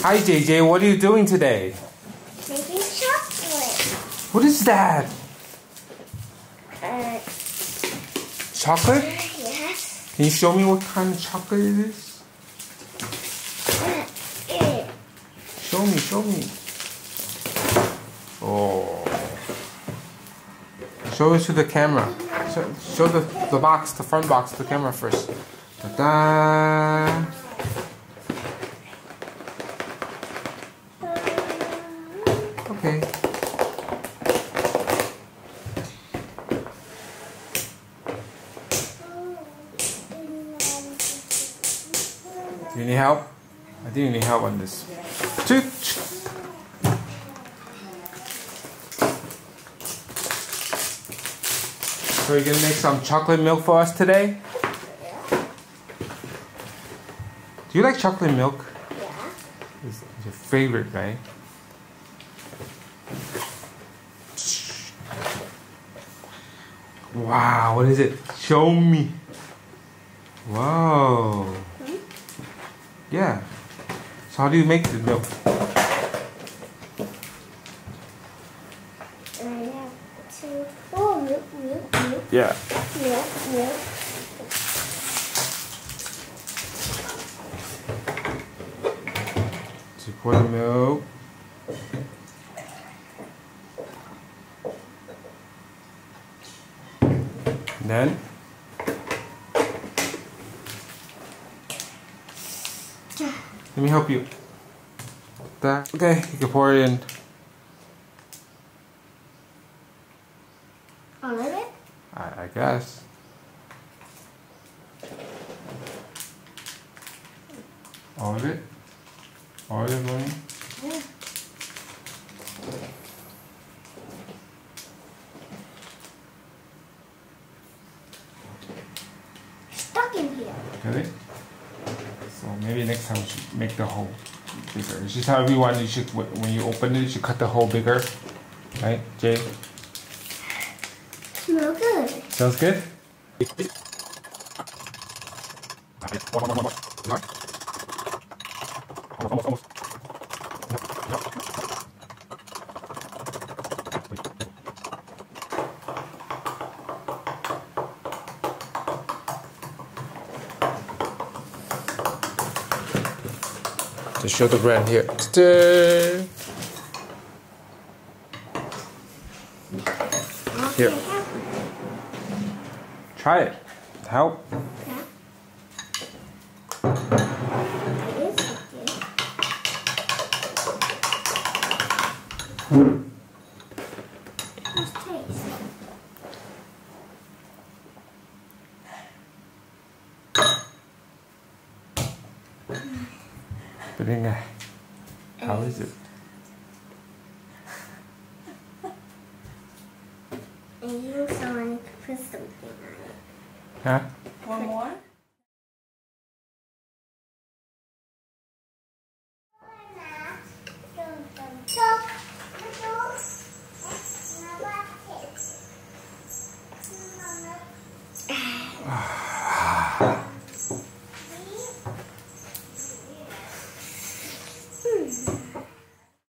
Hi JJ, what are you doing today? Making chocolate. What is that? Chocolate? Yes. Can you show me what kind of chocolate it is? Show me. Oh. Show it to the camera. Show the box, the front box, to the camera first. Ta-da! Okay. Do you need help? I think you need help on this. So you're gonna make some chocolate milk for us today? Do you like chocolate milk? Yeah. It's your favorite, right? Wow, what is it? Show me. Wow. Yeah. So how do you make the milk? Milk. Yeah. Milk. So you pour the milk. And then let me help you. Okay, you can pour it in. All of it? I guess. All of it? All of it, Mommy? Yeah. Stuck in here. Really? So maybe next time we should make the hole bigger. It's just how everyone, you should, when you open it, you should cut the hole bigger. Right, Jay? Smells good. Sounds good? Almost. To show the brand here. Ta-da! Here. Try it. Help. Yeah. Let's taste. How is it? And you also want to put something on it. Huh?